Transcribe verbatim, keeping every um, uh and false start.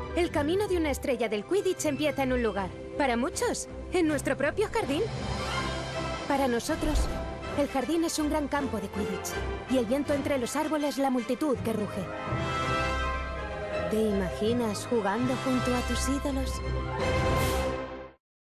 El camino de una estrella del Quidditch empieza en un lugar. Para muchos, en nuestro propio jardín. Para nosotros, el jardín es un gran campo de Quidditch. Y el viento entre los árboles, la multitud que ruge. ¿Te imaginas jugando junto a tus ídolos?